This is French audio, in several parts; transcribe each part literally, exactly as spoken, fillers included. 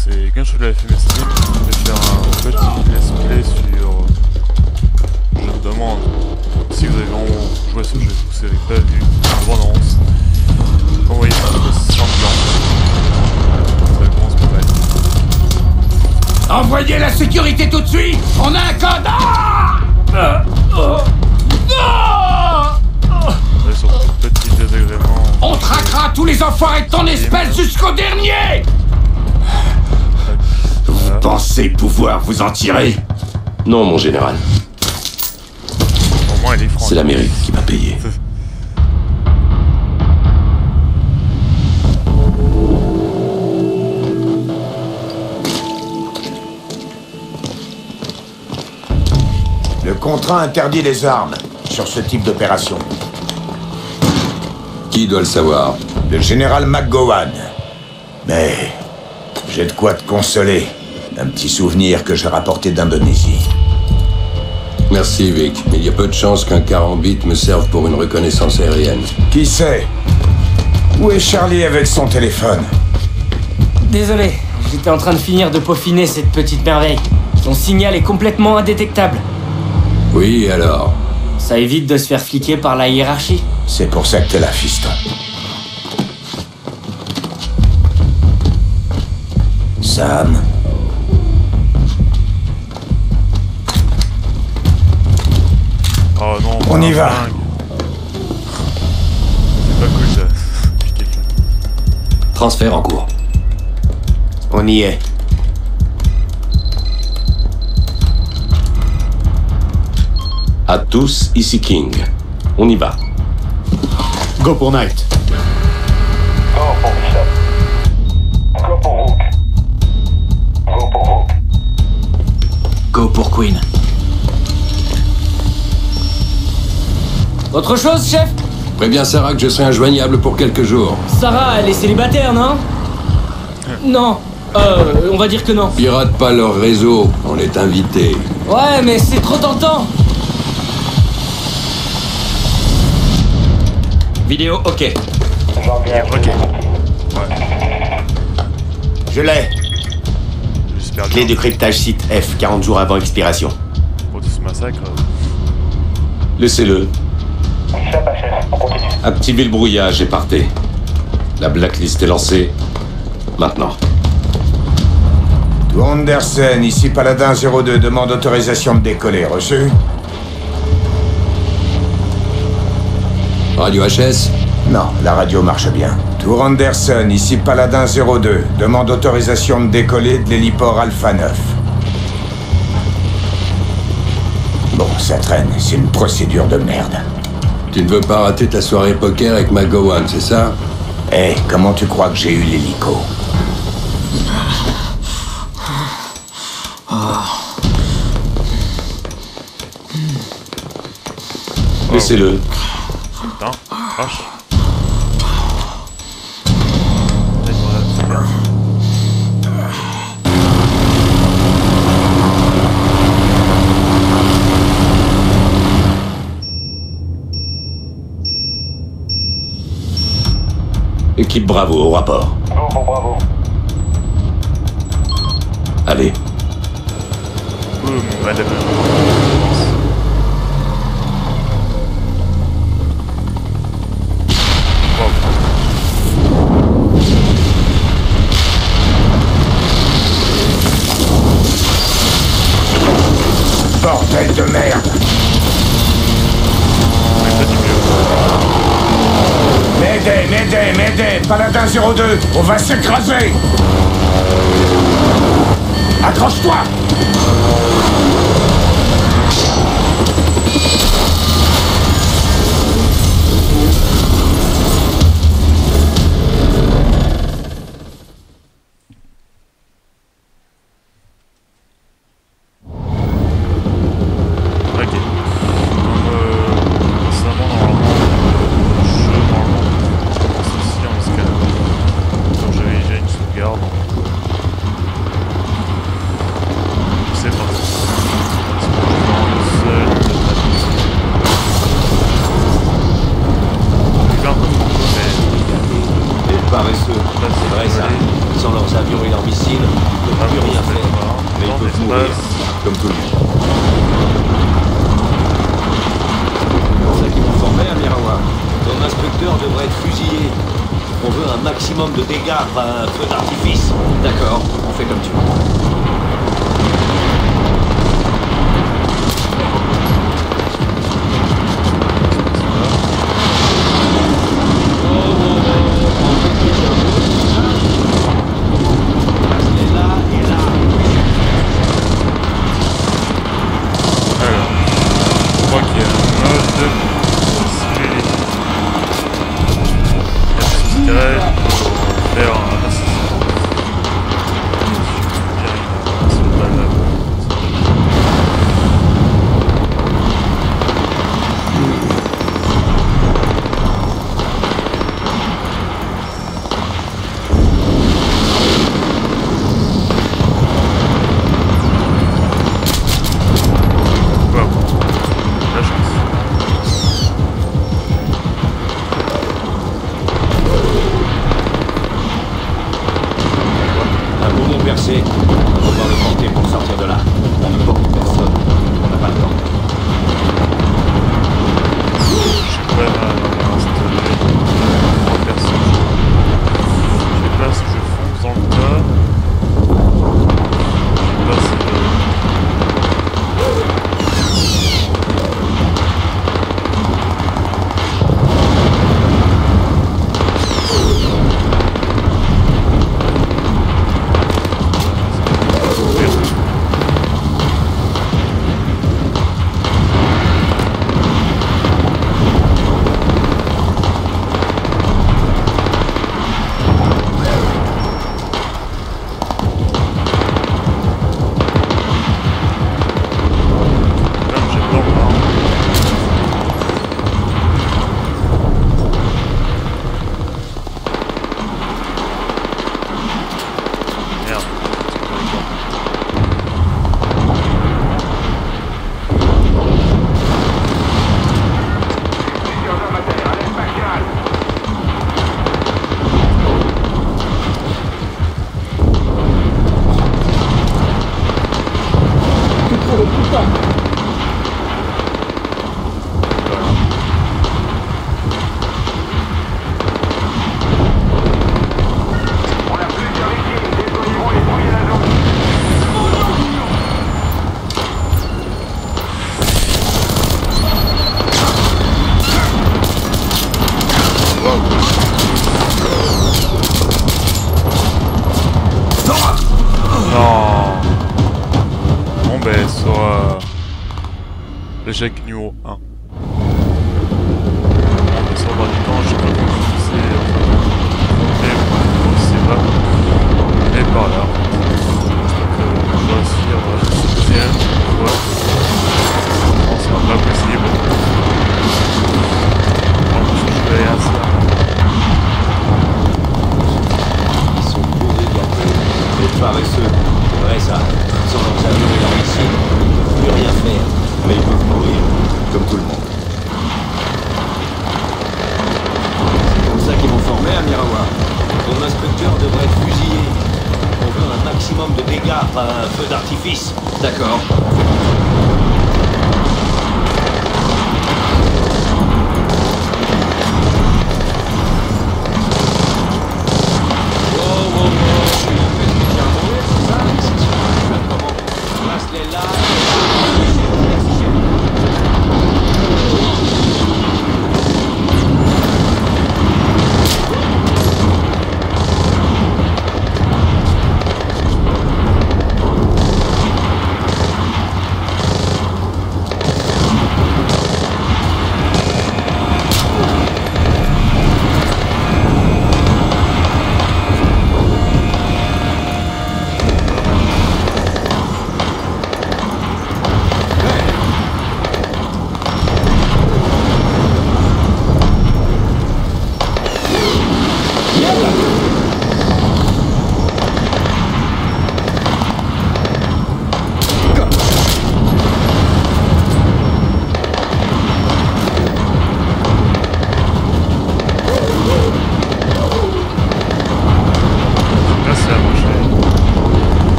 c'est quand je l'avais fait mes streams, je vais faire un petit let's play sur... Je me demande si vous avez vraiment joué à ce jeu, vous n'avez pas vu la bande-annonce. Vous voyez, c'est semblant. Ça commence pas mal. Envoyez la sécurité tout de suite. On a un code. Ah euh, oh, non Ouais, sur ce petit désagrément. On traquera tous les enfoirés de ton espèce jusqu'au dernier. Vous pensez pouvoir vous en tirer? Non, mon général. Au moins, elle est franche. C'est l'Amérique qui va payer. Le contrat interdit les armes sur ce type d'opération. Qui doit le savoir? Le général McGowan. Mais j'ai de quoi te consoler. Un petit souvenir que j'ai rapporté d'Indonésie. Merci, Vic. Mais il y a peu de chances qu'un carambit me serve pour une reconnaissance aérienne. Qui sait? Où est Charlie avec son téléphone? Désolé, j'étais en train de finir de peaufiner cette petite merveille. Son signal est complètement indétectable. Oui, alors? Ça évite de se faire fliquer par la hiérarchie. C'est pour ça que t'es là, fiston. Sam. Oh non, On y va. dingue. C'est pas cool ça. Piquer le jeu. Transfert en cours. On y est. À tous, ici King. On y va. Go pour Knight. Go pour Bishop. Go pour Rook. Go pour Rook. Go pour Queen. Autre chose, chef? Préviens Sarah que je serai injoignable pour quelques jours. Sarah, elle est célibataire, non? Non. Euh, on va dire que non. Pirate pas leur réseau, on est invités. Ouais, mais c'est trop tentant. Vidéo, ok. J'engage. Ok. Ouais. Je l'ai. J'espère Clé bien. de cryptage site F, quarante jours avant expiration. Pour tout ce massacre. euh, Laissez-le. Bishop achève. On continue. Activez le brouillage et partez. La blacklist est lancée. Maintenant. Tout Anderson, ici Paladin zéro deux, demande autorisation de décoller. Reçu? Radio H S? Non, la radio marche bien. Tour Anderson, ici Paladin zéro deux, demande autorisation de décoller de l'héliport Alpha neuf. Bon, ça traîne, c'est une procédure de merde. Tu ne veux pas rater ta soirée poker avec McGowan, c'est ça? Eh, comment tu crois que j'ai eu l'hélico? Laissez-le. Putain, crash. Peut-être qu'on va se faire. Équipe Bravo au rapport. Go pour Bravo. Allez. Boum, madame. Bordel de merde! M'aidez, m'aidez, m'aidez! Paladin zéro deux, on va s'écraser! Accroche-toi! Ok. Comme euh, récemment, normalement, le jeu, normalement, c'est aussi en escalade. Donc j'avais déjà une sauvegarde. maximum de dégâts par un feu d'artifice. D'accord, on fait comme tu veux. Percé. On va devoir le porter pour sortir de là. On ne porte personne. On n'a pas le temps. Je sais pas à installer trois personnes. Je sais pas si je fonce dans le tas. Je sais pas si... L'échec numéro un. On va savoir du temps, je sais pas comment c'est. Et c'est là. Et par là. On va réussir ce deuxième. Ouais. Non, ça va pas possible. Non, parce que je vais à ça. Ils sont bourrés de gâteaux. Et paresseux. Ouais, ça. Sans leurs amis et leur médecine, ils ne peuvent plus rien faire. Mais ils peuvent mourir, comme tout le monde. C'est comme ça qu'ils vont former à Mirawa. Ton inspecteur devrait être fusillé. On veut un maximum de dégâts, pas un feu d'artifice. D'accord.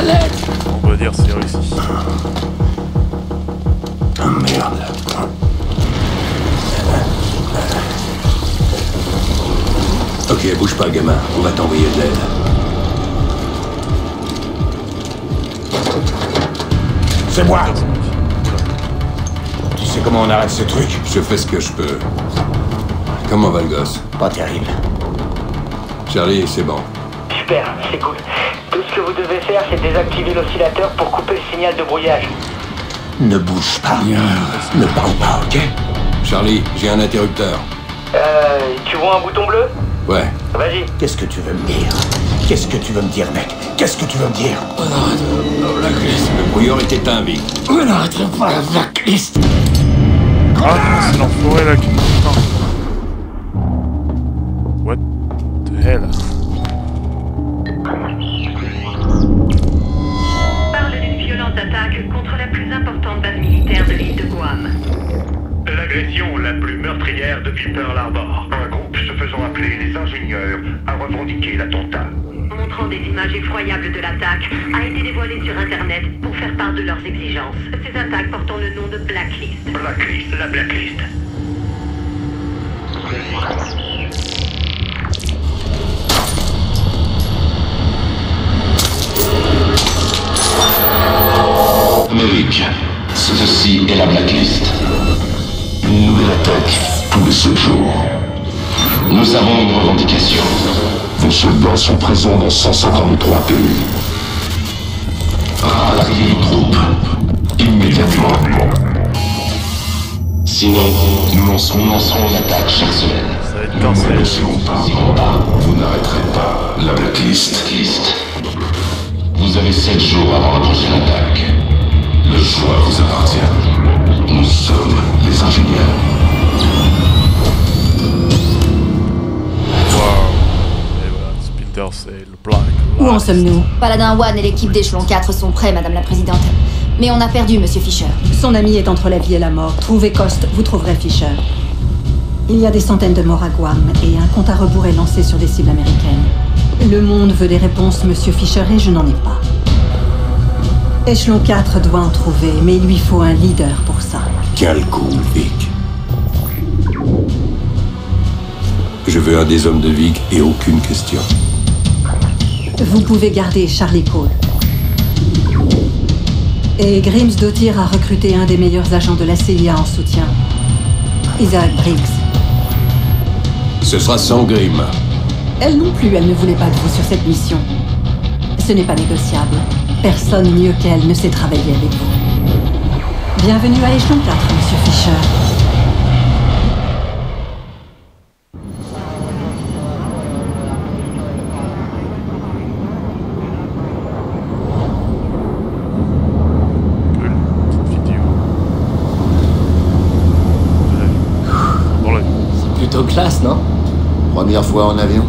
l'aide! On va dire c'est réussi. Ah merde. Ok, bouge pas, gamin. On va t'envoyer de l'aide. C'est moi. Tu sais comment on arrête ce truc? Je fais ce que je peux. Comment va le gosse? Pas terrible. Charlie, c'est bon. Super, c'est cool. Tout ce que vous devez faire, c'est désactiver l'oscillateur pour couper le signal de brouillage. Ne bouge pas. Ne parle pas, ok? Charlie, j'ai un interrupteur. Euh, tu vois un bouton bleu? Ouais. Vas-y. Qu'est-ce que tu veux me dire? Qu'est-ce que tu veux me dire, mec? Qu'est-ce que tu veux me dire? On arrête la blacklist. Le brouilleur est éteint, Vic. On n'arrêtera pas la blacklist. Ah non, c'est l'enfoiré là qui... Putain. What the hell? Parle d'une violente attaque contre la plus importante base militaire de l'île de Guam. L'agression la plus meurtrière depuis Pearl Harbor. Un groupe se faisant appeler les ingénieurs a revendiqué l'attentat. Montrant des images effroyables de l'attaque, a été dévoilé sur Internet pour faire part de leurs exigences. Ces attaques portant le nom de Blacklist. Blacklist, la Blacklist. Amérique, ceci est la Blacklist. Une nouvelle attaque tous les sept jours. Nous avons une revendication. Vos soldats sont présents dans cent cinquante-trois pays. Ralliez les troupes immédiatement. Sinon, nous lancerons, nous lancerons une attaque chaque semaine. Ça va être cancellé. Ne laisserons pas, pas. Vous n'arrêterez pas la Blacklist. Blacklist. Vous avez sept jours avant la prochaine attaque. Le choix vous appartient. Nous sommes les ingénieurs. Et voilà, Splinter c'est le plan. Où en sommes-nous? Paladin One et l'équipe d'échelon quatre sont prêts, Madame la Présidente. Mais on a perdu Monsieur Fisher. Son ami est entre la vie et la mort. Trouvez Coste, vous trouverez Fisher. Il y a des centaines de morts à Guam et un compte à rebours est lancé sur des cibles américaines. Le monde veut des réponses, Monsieur Fisher, et je n'en ai pas. Échelon quatre doit en trouver, mais il lui faut un leader pour ça. Tiens le coup, Vic. Je veux un des hommes de Vic et aucune question. Vous pouvez garder Charlie Cole. Et Grims Dottir a recruté un des meilleurs agents de la C I A en soutien. Isaac Briggs. Ce sera sans Grimm. Elle non plus, elle ne voulait pas de vous sur cette mission. Ce n'est pas négociable. Personne mieux qu'elle ne sait travailler avec vous. Bienvenue à Échelon quatre, Monsieur Fisher. C'est plutôt classe, non? Première fois en avion?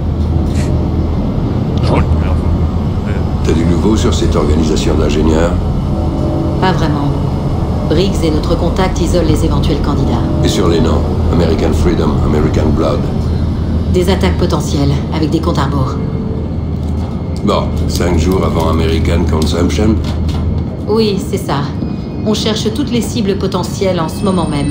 T'as du nouveau sur cette organisation d'ingénieurs? Pas vraiment. Briggs et notre contact isolent les éventuels candidats. Et sur les noms? American Freedom, American Blood. Des attaques potentielles, avec des comptes à rebours. Bon, cinq jours avant American Consumption? Oui, c'est ça. On cherche toutes les cibles potentielles en ce moment même.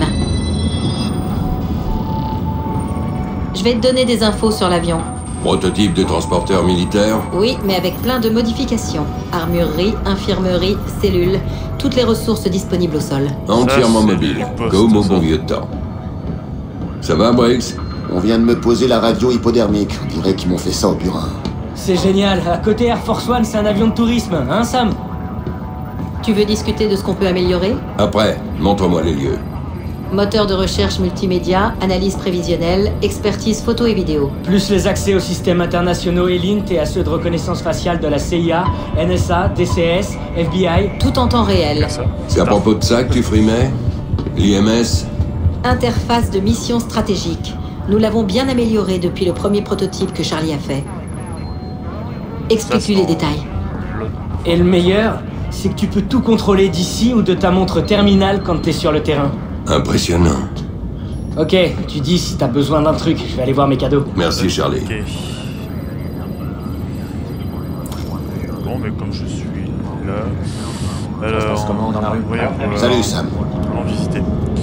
Je vais te donner des infos sur l'avion. Prototype de transporteur militaire? Oui, mais avec plein de modifications. Armurerie, infirmerie, cellules, toutes les ressources disponibles au sol. Entièrement mobile, comme au bon vieux temps. Ça va, Briggs? On vient de me poser la radio hypodermique. On dirait qu'ils m'ont fait ça au burin. C'est génial. À côté Air Force One, c'est un avion de tourisme, hein, Sam? Tu veux discuter de ce qu'on peut améliorer? Après, montre-moi les lieux. Moteur de recherche multimédia, analyse prévisionnelle, expertise photo et vidéo. Plus les accès aux systèmes internationaux E L I N T et à ceux de reconnaissance faciale de la C I A, N S A, D C S, F B I. Tout en temps réel. C'est à propos de ça que tu frimais? L'I M S? Interface de mission stratégique. Nous l'avons bien améliorée depuis le premier prototype que Charlie a fait. Explique-lui les détails. Et le meilleur, c'est que tu peux tout contrôler d'ici ou de ta montre terminale quand t'es sur le terrain. Impressionnant. Ok, tu dis si t'as besoin d'un truc, je vais aller voir mes cadeaux. Merci, Charlie. Okay. Bon, non, mais comme je suis là... Alors... Ça se passe comment dans la rue? Voyons, euh, Salut, Sam. allons visiter.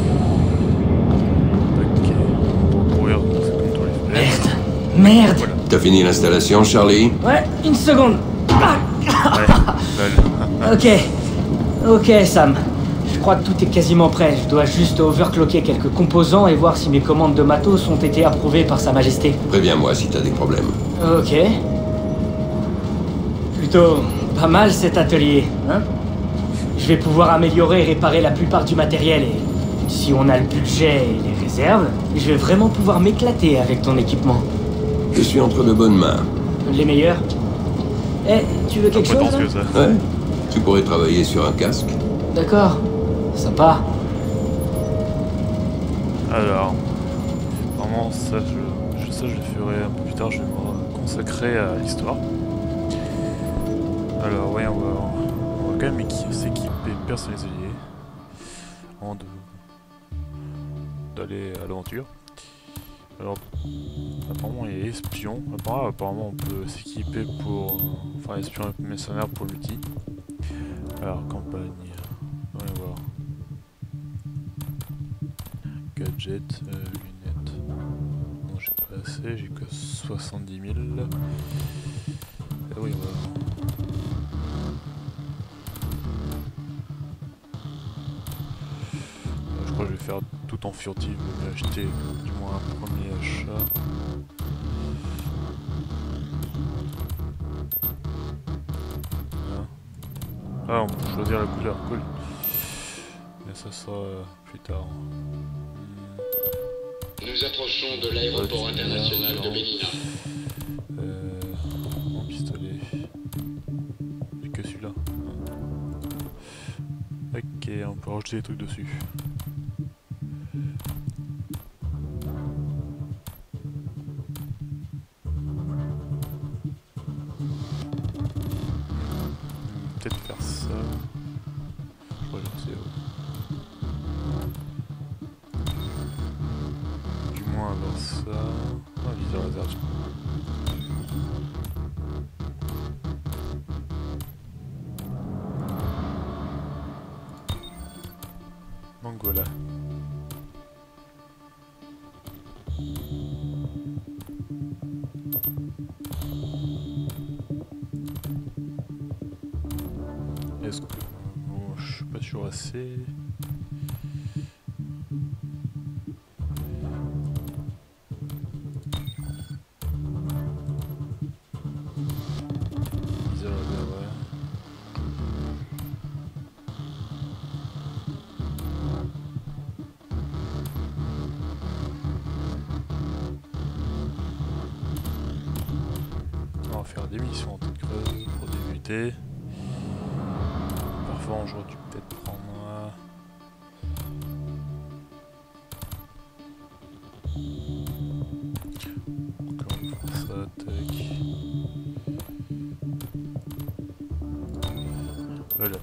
Ok. Regarde, c'est comme toi les F P S. Merde. Voilà. T'as fini l'installation, Charlie? Ouais, une seconde. Ouais, lol. Ok. Ok, Sam. Je crois que tout est quasiment prêt. Je dois juste overclocker quelques composants et voir si mes commandes de matos ont été approuvées par Sa Majesté. Préviens-moi si t'as des problèmes. Ok. Plutôt pas mal cet atelier, hein? Je vais pouvoir améliorer et réparer la plupart du matériel et si on a le budget et les réserves, je vais vraiment pouvoir m'éclater avec ton équipement. Je suis entre de bonnes mains. Les meilleurs? Eh, tu veux quelque chose? Prétentieux, ça. Ouais. Tu pourrais travailler sur un casque. D'accord. Sympa. Alors... Vraiment, ça je, je, ça, je le ferai un peu plus tard. Je vais me consacrer à l'histoire. Alors, ouais, on va, on va quand même s'équiper, personnaliser avant de d'aller à l'aventure. Alors, apparemment il y a espion. Apparemment, apparemment on peut s'équiper pour... Euh, enfin, espion et mercenaire pour l'outil. Alors, campagne... On va voir. Gadget, euh, lunettes... Non, j'ai pas assez, j'ai que soixante-dix mille. Ah oui, on va... Je crois que je vais faire tout en furtif, je vais acheter du moins un premier achat. Voilà. Ah, on peut choisir la couleur, cool. Mais ça sera euh, plus tard. Nous approchons de l'aéroport international de Benina. Euh... Mon pistolet. J'ai que celui-là. Ok, on peut rajouter des trucs dessus. Peut-être faire ça. Je crois que c'est du moins avoir ça. Ah, viseur laser. Donc voilà. Est-ce que... Bon, je suis pas sûr assez... Viseur laser, ouais. On va faire des missions en tête creuse pour débuter. Parfois j'aurais dû peut-être prendre euh... encore une fois ça, tac. Voilà.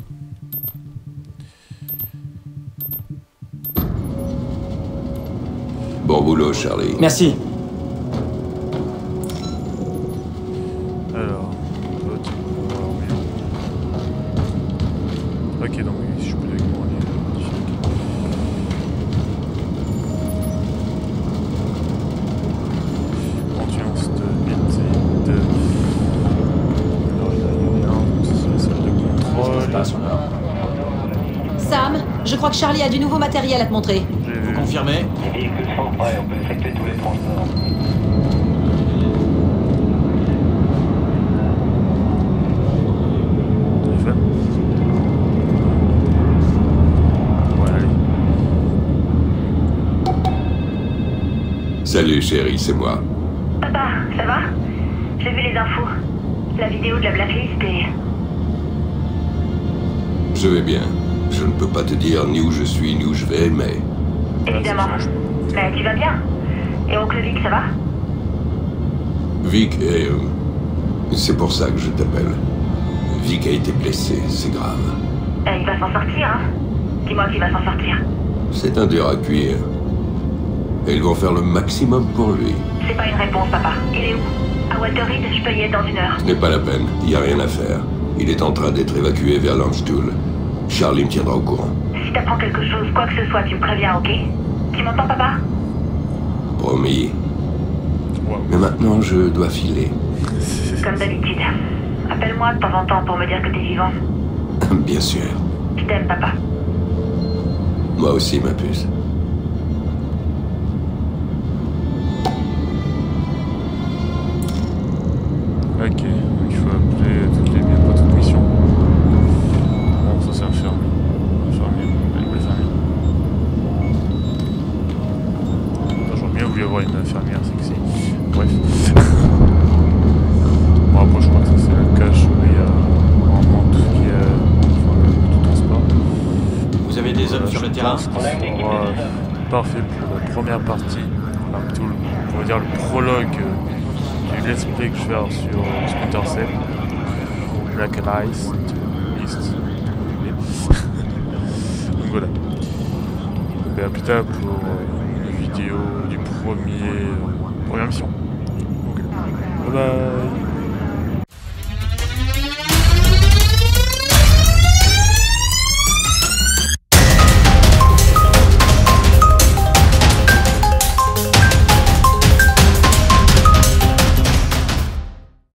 Bon boulot, Charlie. Merci. Alors, l'autre, on va voir mieux. Ok, donc oui, je peux directement aller modifier. Confiance de métier. Alors, il y a rien, c'est la salle de contrôle. Sam, je crois que Charlie a du nouveau matériel à te montrer. Vous confirmez? Les véhicules sont prêts, on peut effectuer tous les transports. Téléphone. Ouais, allez. Salut, chérie, c'est moi. Papa, ça va? J'ai vu les infos. La vidéo de la blacklist et... Je vais bien. Je ne peux pas te dire ni où je suis ni où je vais, mais... Évidemment. Mais tu vas bien? Et oncle Vic, ça va? Vic est... euh, C'est pour ça que je t'appelle. Vic a été blessé, c'est grave. Et il va s'en sortir, hein? Dis-moi qu'il va s'en sortir. C'est un dur à cuire. Et ils vont faire le maximum pour lui. C'est pas une réponse, papa. Il est où? À Walter Reed, je peux y être dans une heure. Ce n'est pas la peine, il n'y a rien à faire. Il est en train d'être évacué vers Landstuhl. Charlie me tiendra au courant. Si t'apprends quelque chose, quoi que ce soit, tu me préviens, ok? Tu m'entends, papa? Promis. Mais maintenant, je dois filer. Comme d'habitude. Appelle-moi de temps en temps pour me dire que t'es vivant. Bien sûr. Je t'aime, papa. Moi aussi, ma puce. Ok, il faut appeler toutes les pas toutes missions. Bon, ça c'est infirmier. Infirmier, elle voulait infirmier. J'aurais bien voulu avoir une infirmière sexy. Bref. Bon, après, je crois que ça c'est la cache, mais il y a vraiment tout ce qui est. Enfin, tout transport. Vous avez des hommes euh, sur le terrain? Voilà, parfait pour la première partie. Enfin, tout le, on va dire le prologue du let's play que je vais faire sur euh, Splinter Cell. Black Ice, East. Donc voilà. Et à plus tard pour euh, une vidéo du premier, euh, première mission. Donc, bye bye.